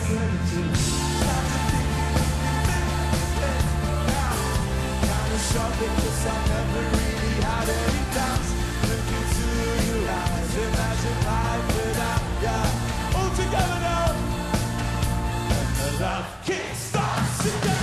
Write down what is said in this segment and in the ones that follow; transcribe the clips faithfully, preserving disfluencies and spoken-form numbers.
twenty-two. Start to think now. Kinda shocked because I never really had any doubts. Look into your eyes, imagine life without ya. All together now. And the love kickstarts again.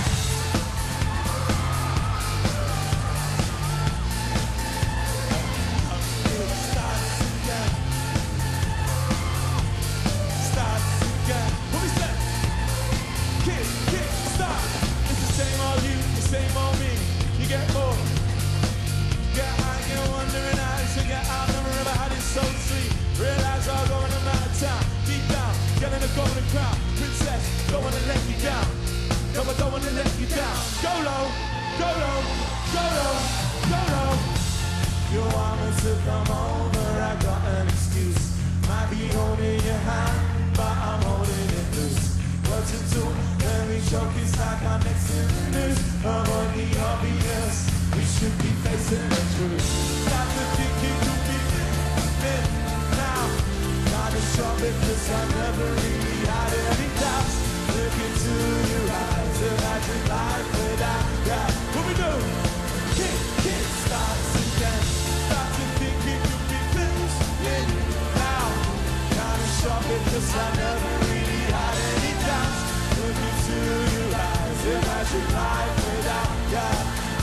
Same old me, you get bored, get high, get wondering how to get out. Never ever had it so sweet. Realize I'll go in a matter of time. Deep down, getting a golden crown. Princess, don't wanna let you down. No, I don't wanna let you down. Go low, go low, go low, go low. You want me to come over? I got an excuse. Might be holding your hand, but I'm holding it loose. What to do? Every joke is like our next in the news. Avoid the obvious, we should be facing the truth. Start to think it could be living now. Kinda shocked because I never really had any doubts. Look into your eyes, imagine life without doubt. What we do? Kick, kick, starts again. Start to think it could be living now. Kinda shocked because I never really had any doubts. Look into your eyes, imagine life without God.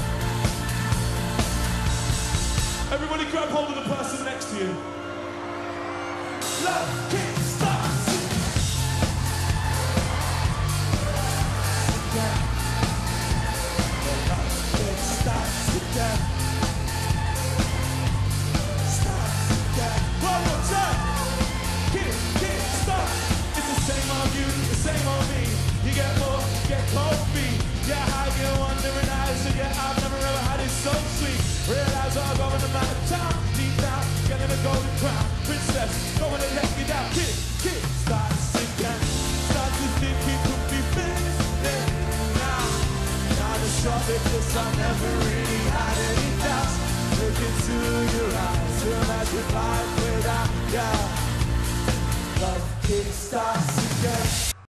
Everybody grab hold of the person next to you. Love kickstarts again. Love kickstarts again. Starts again. One more time. Kick, kickstart. It's the same old you, the same old me. You get more, get cold feet. Get high, get wondering how to get out. Never ever had it so sweet. Realize I'll go in a matter of time. Deep down, getting a golden crown. Princess, don't wanna let you down. Kick, kick, starts again. Start to think it could be finished now. Kinda shocked because I never really had any doubts. Look into your eyes, imagine life without ya. Love kickstarts again.